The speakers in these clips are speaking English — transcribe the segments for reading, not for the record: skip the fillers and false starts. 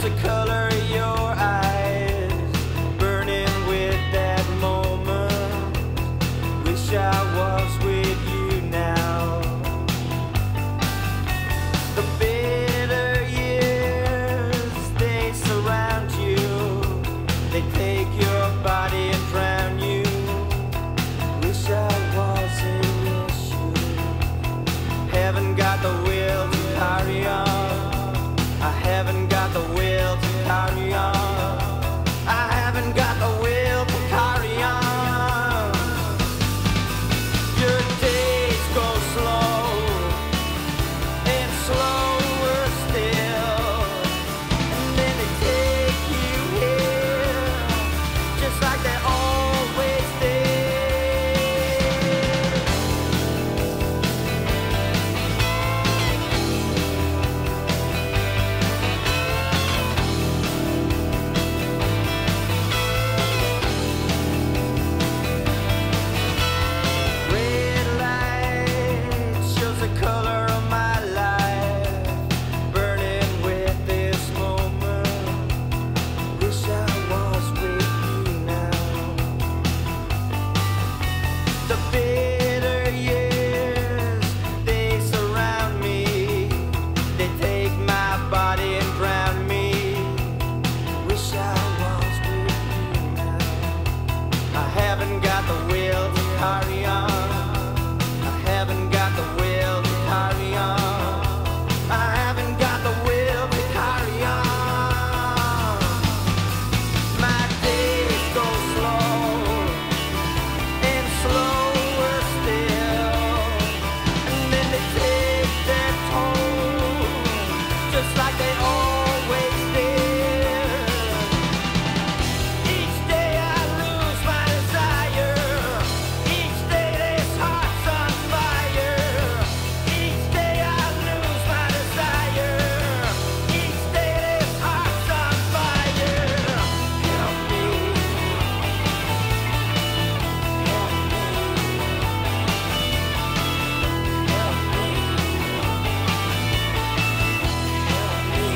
the color of your eyes, burning with that moment. Wish I was with you now. The bitter years, they surround you. They take your body and drown you. Wish I was in your shoes. Haven't got the will to carry on. I haven't got the will to carry on. I haven't got the will to carry on. Your days go slow and slower still, and then they take you here, just like they always did. Red light shows the color of my life, burning with this moment. Wish I was with you now. The bitter years, they surround me. They take my body and drown me. Wish I was with you now. I haven't got the will to carry on. I haven't got the will to carry on. I haven't got the will to carry on. My days go slow and slower still, and then they take their toll, just like they always did. Each day I lose my desire. Each day this heart's on fire. Each day I lose my desire. Each day this heart's on fire. Help me. Help me. Help me. Help me.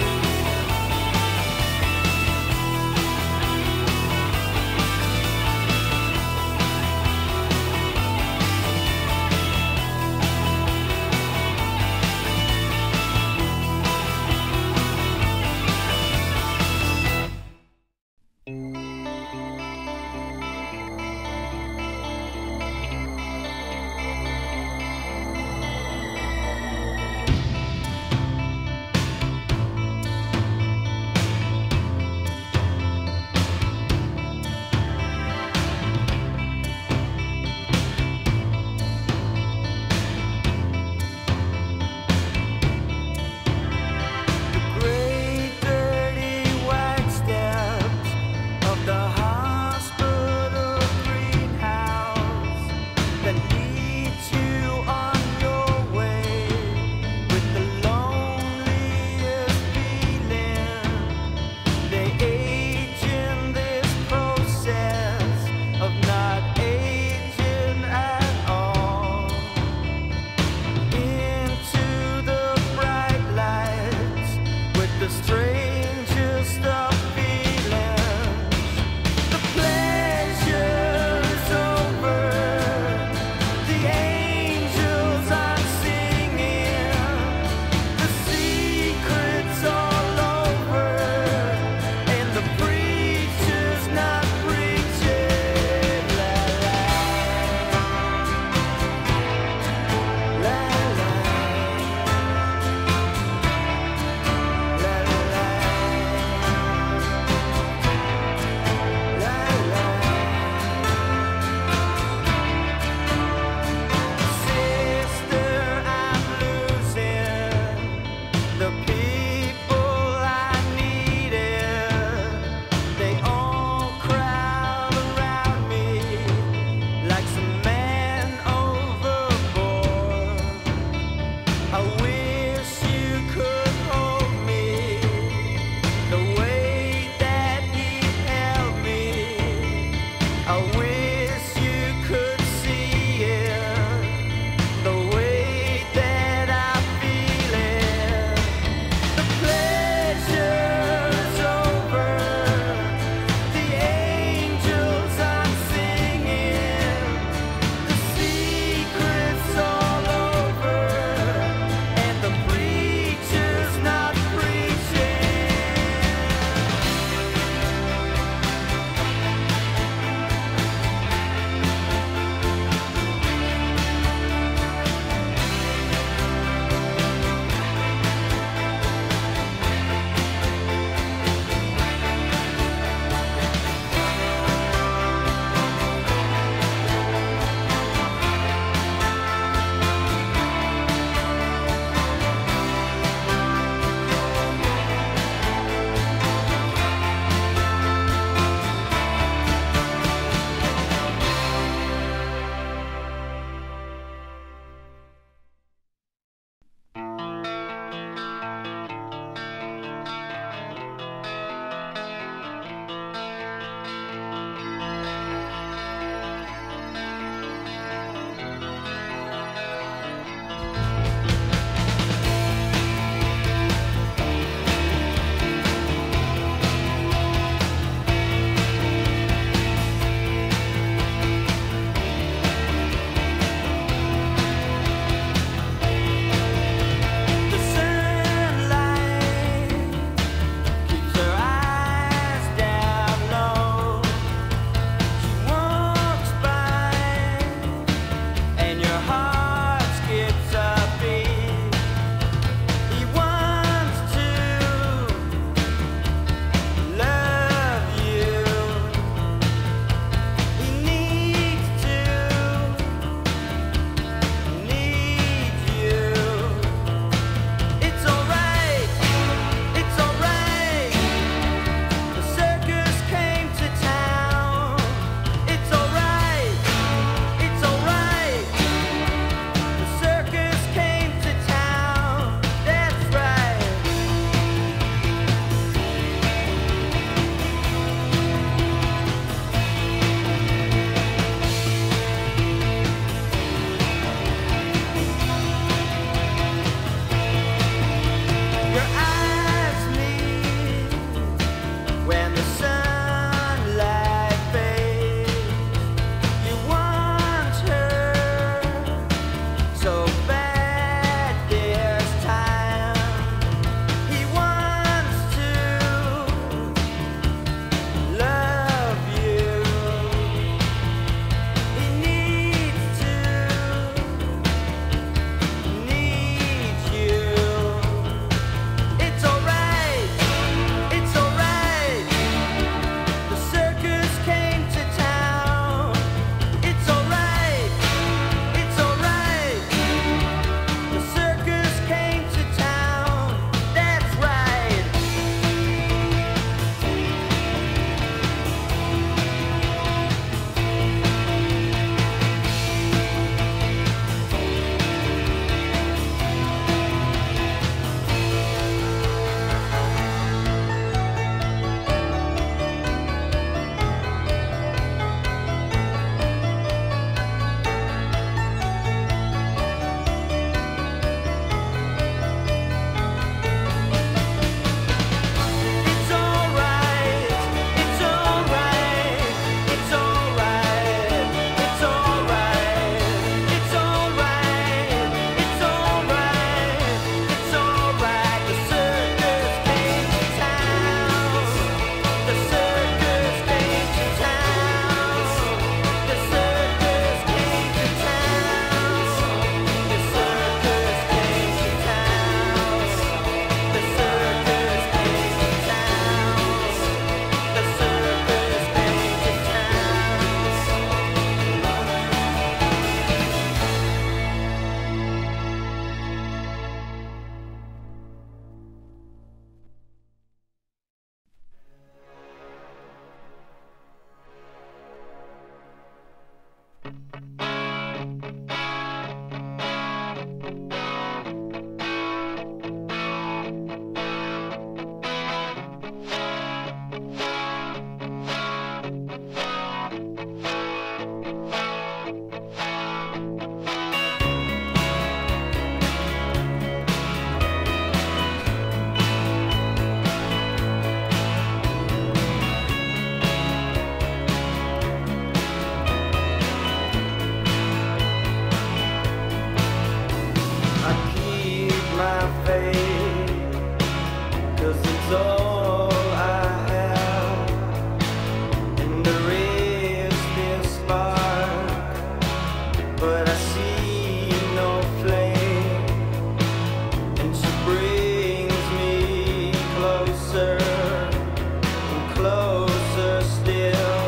all I have, and there is this spark, but I see no flame, and she brings me closer and closer still.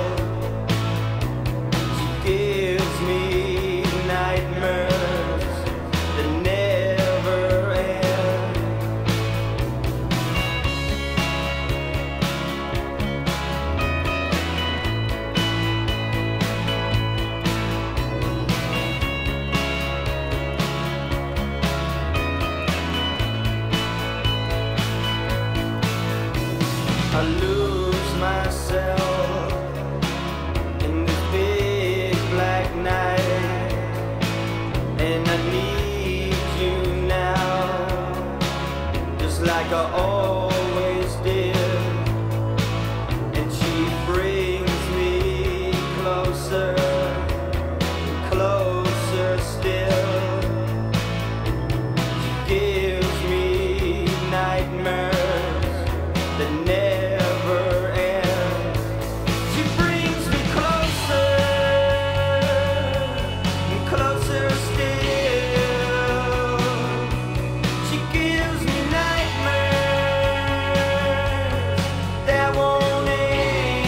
She gives me nightmares that never end. I lose myself in this big black night, and I need you now, just like I always did. And she brings me closer, closer still. She gives me nightmares that never end. She brings me closer and closer still. She gives me nightmares that won't end.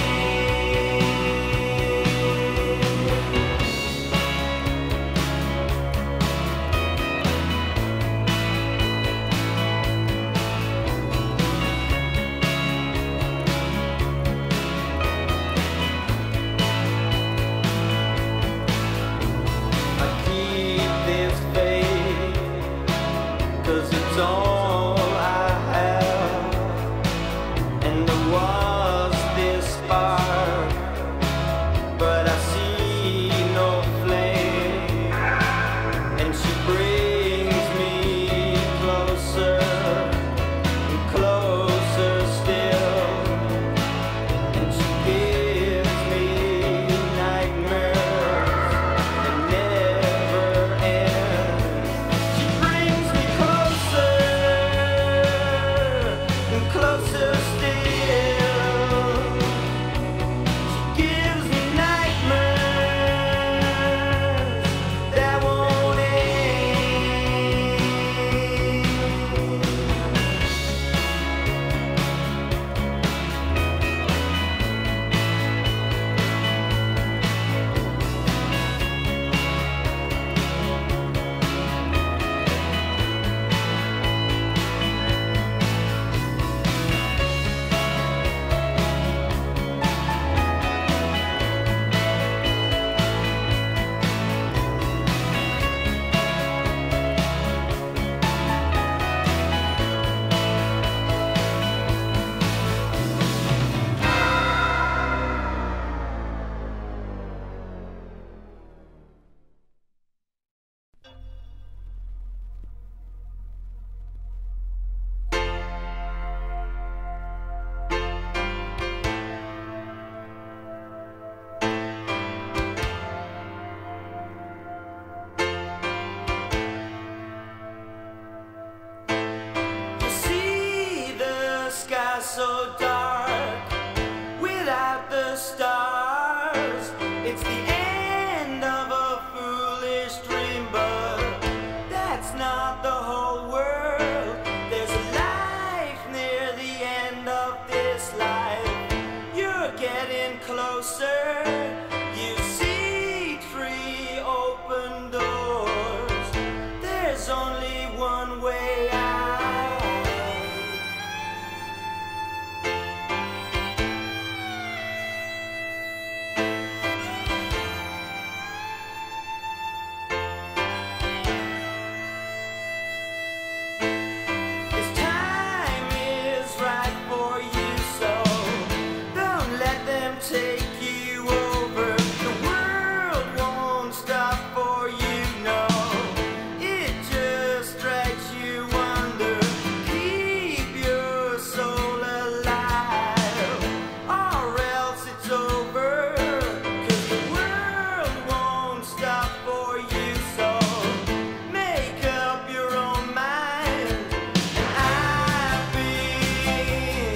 I keep this faith, 'cause it's all I have, and there was this spark, but I see no flame, and she brings me closer and closer still, and she gives me nightmares that never end. She brings me closer and closer still. She gives me nightmares that won't end. You see the sky so dark without the stars. It's the end of a foolish dream, but that's not the whole world. There's a life near the end of this life. You're getting closer. You see 3 open doors. There's only one way out. This time is right for you, so don't let them take you over. The world won't stop for you, no. It just drags you under. Keep your soul alive, or else it's over. 'Cause the world won't stop for you, so make up your own mind. And I've been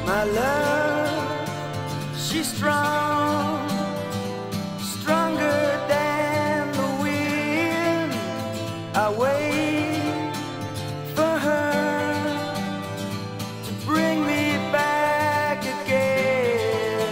My love, she's strong, stronger than the wind. I wait for her to bring me back again.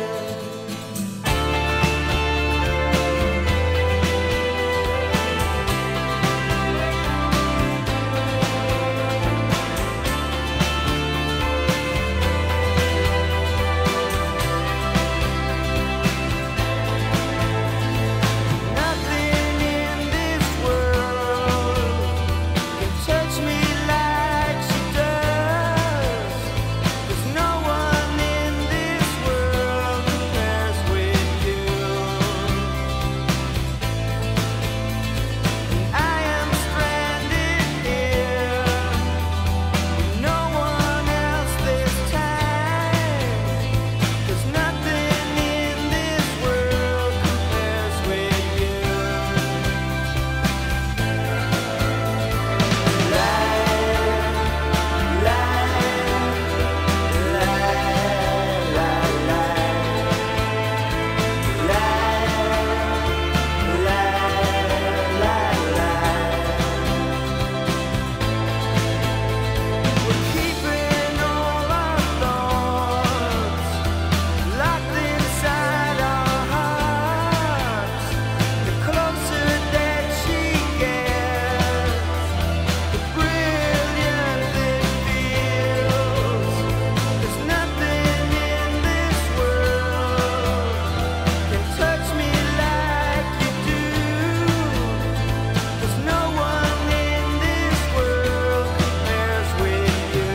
Nothing in this world can touch me like she does, 'cause no one in this world compares with you. I am stranded here with no one else this time, 'cause nothing in this world compares with you. We're keeping all our thoughts locked inside our hearts. The closer that she gets, the brilliant it feels. There's nothing in this world can touch me like you do, 'cause no one in this world compares with you.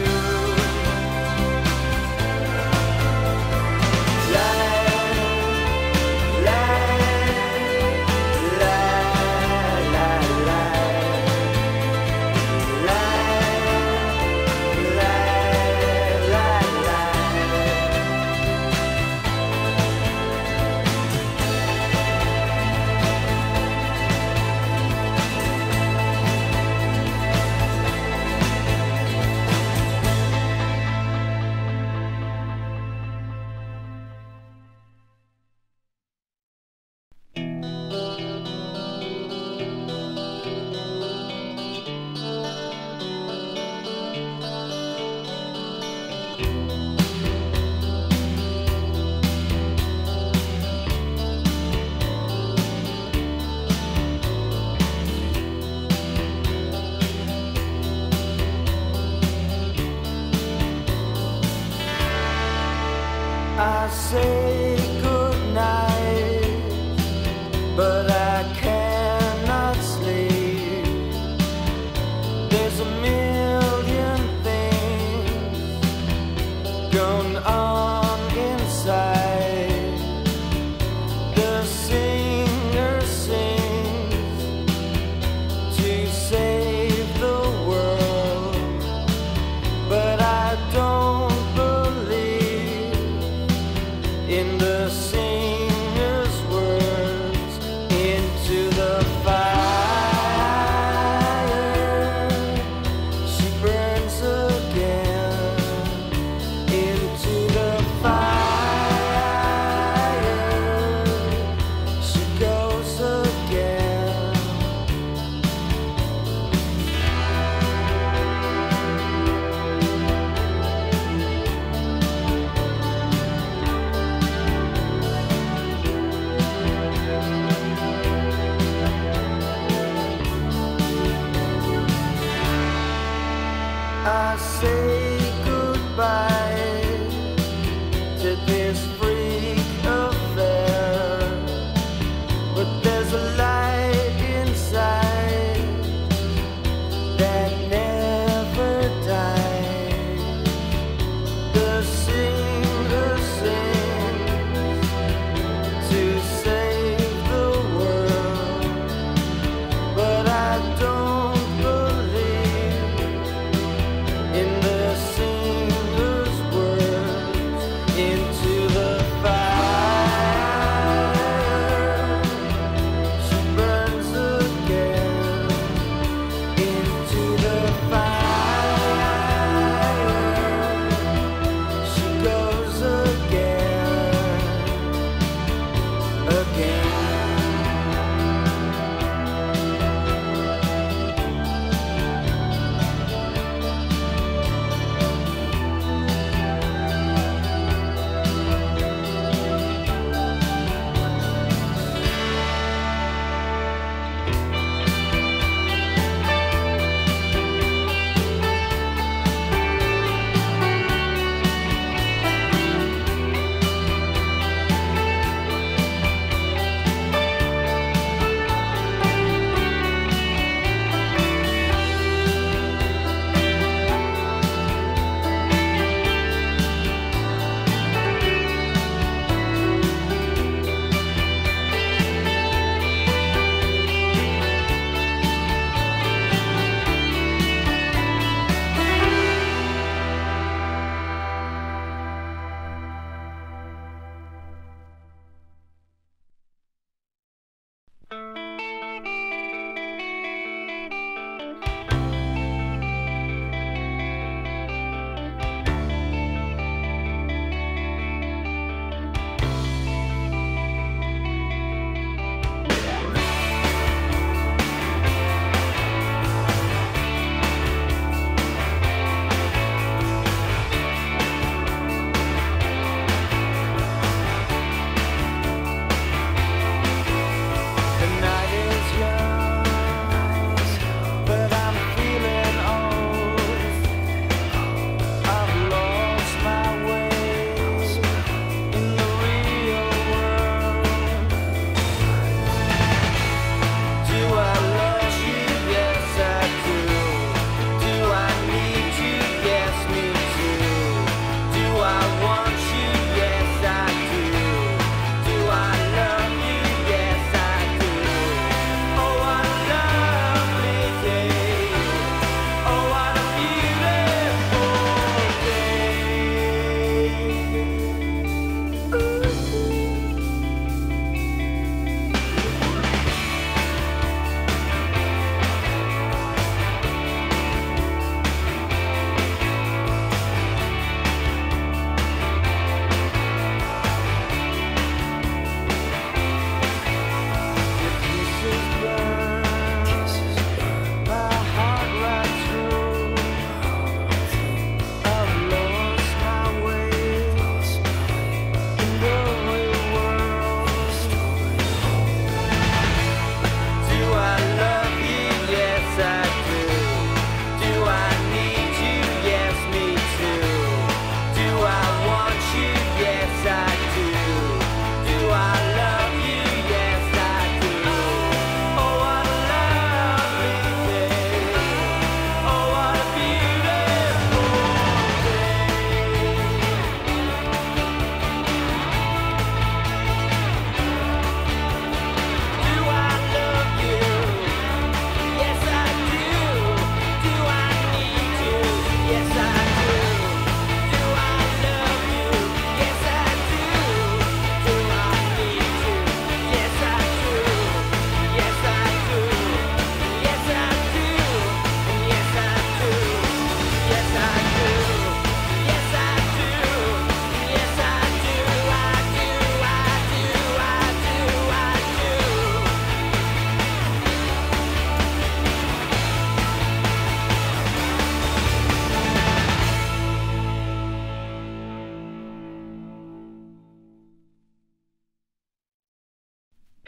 I say goodnight, but I cannot sleep. There's a million things going on inside. The singer sings to save the world, but I don't believe in the singing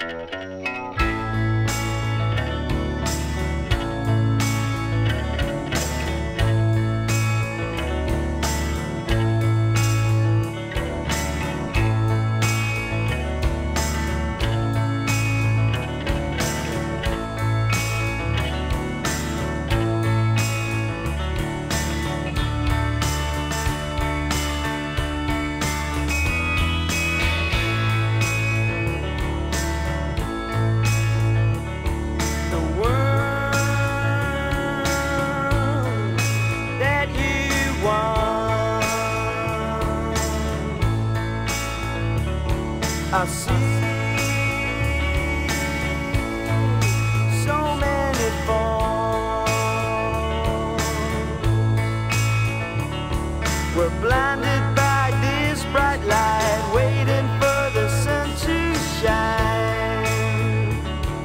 I see so many fall. We're blinded by this bright light, waiting for the sun to shine.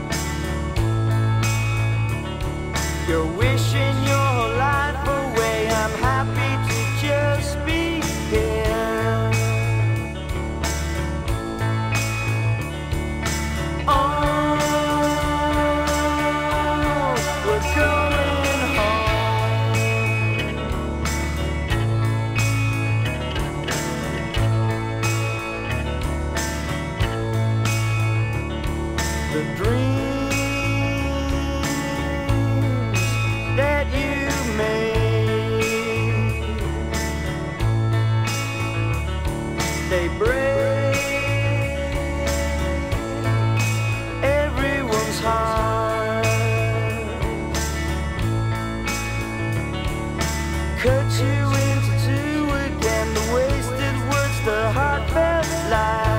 You're wishing your life away. I'm happy to just be here. The dreams that you made, they break everyone's heart, cut you into two again, the wasted words, the heartfelt lies.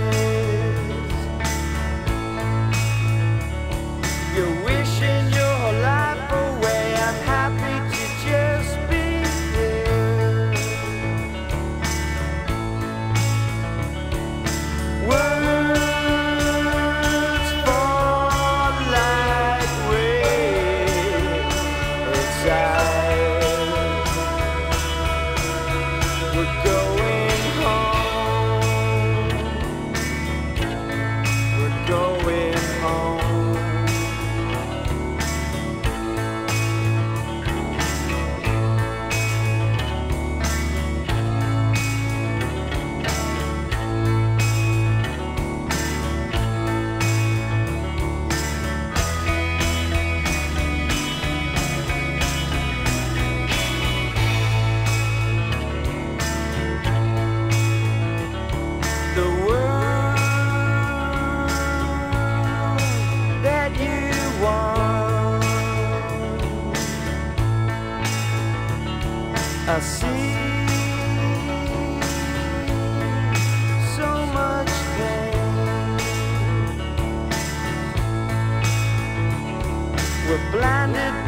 You're wishing your life away. I'm happy to just be here. Words fall like rain inside. We're going home. We're going home. The world that you want, I see so much pain. We're blinded